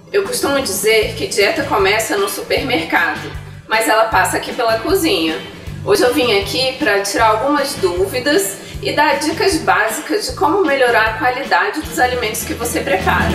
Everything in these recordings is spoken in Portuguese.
Eu costumo dizer que dieta começa no supermercado, mas ela passa aqui pela cozinha. Hoje eu vim aqui para tirar algumas dúvidas e dar dicas básicas de como melhorar a qualidade dos alimentos que você prepara.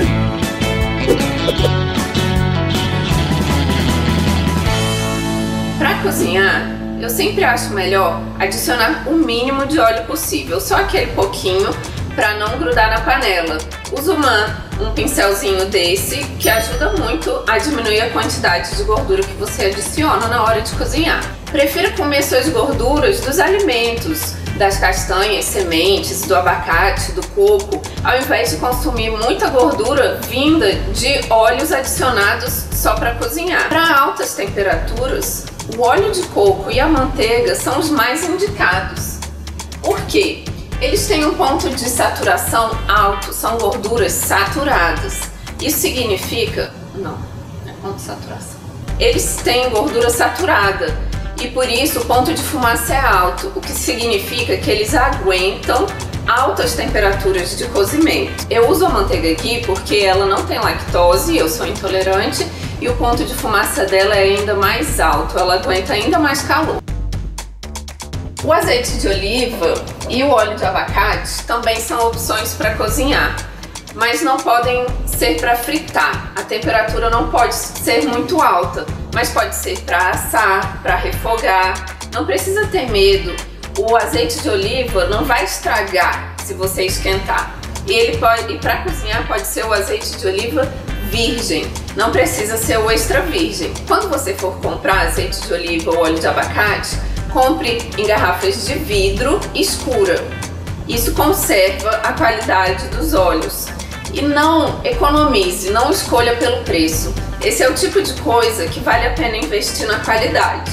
Para cozinhar, eu sempre acho melhor adicionar o mínimo de óleo possível, só aquele pouquinho para não grudar na panela. Uso um pincelzinho desse que ajuda muito a diminuir a quantidade de gordura que você adiciona na hora de cozinhar. Prefira comer suas gorduras dos alimentos, das castanhas, sementes, do abacate, do coco, ao invés de consumir muita gordura vinda de óleos adicionados só para cozinhar. Para altas temperaturas, o óleo de coco e a manteiga são os mais indicados. Por quê? Eles têm um ponto de saturação alto, são gorduras saturadas. Isso significa... não é ponto de saturação. Eles têm gordura saturada e por isso o ponto de fumaça é alto, o que significa que eles aguentam altas temperaturas de cozimento. Eu uso a manteiga aqui porque ela não tem lactose, eu sou intolerante, e o ponto de fumaça dela é ainda mais alto, ela aguenta ainda mais calor. O azeite de oliva e o óleo de abacate também são opções para cozinhar, mas não podem ser para fritar. A temperatura não pode ser muito alta, mas pode ser para assar, para refogar. Não precisa ter medo, o azeite de oliva não vai estragar se você esquentar. E para cozinhar pode ser o azeite de oliva virgem, não precisa ser o extra virgem. Quando você for comprar azeite de oliva ou óleo de abacate, compre em garrafas de vidro escura. Isso conserva a qualidade dos óleos. E não economize, não escolha pelo preço. Esse é o tipo de coisa que vale a pena investir na qualidade.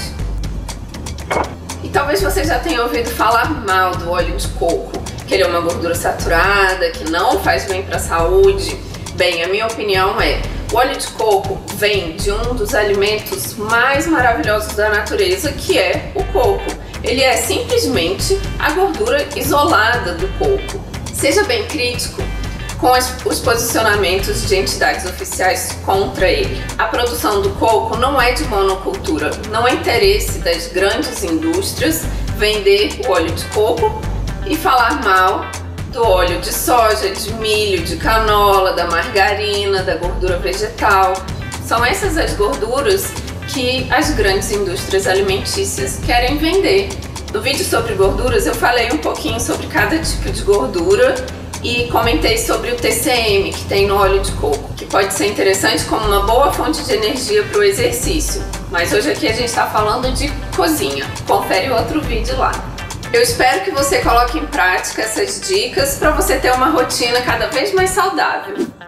E talvez você já tenha ouvido falar mal do óleo de coco, que ele é uma gordura saturada, que não faz bem para a saúde. Bem, a minha opinião é: o óleo de coco vem de um dos alimentos mais maravilhosos da natureza, que é o coco. Ele é simplesmente a gordura isolada do coco. Seja bem crítico com os posicionamentos de entidades oficiais contra ele. A produção do coco não é de monocultura, não é interesse das grandes indústrias vender o óleo de coco e falar mal do óleo de soja, de milho, de canola, da margarina, da gordura vegetal. São essas as gorduras que as grandes indústrias alimentícias querem vender. No vídeo sobre gorduras eu falei um pouquinho sobre cada tipo de gordura e comentei sobre o TCM que tem no óleo de coco, que pode ser interessante como uma boa fonte de energia para o exercício. Mas hoje aqui a gente está falando de cozinha. Confere outro vídeo lá. Eu espero que você coloque em prática essas dicas para você ter uma rotina cada vez mais saudável.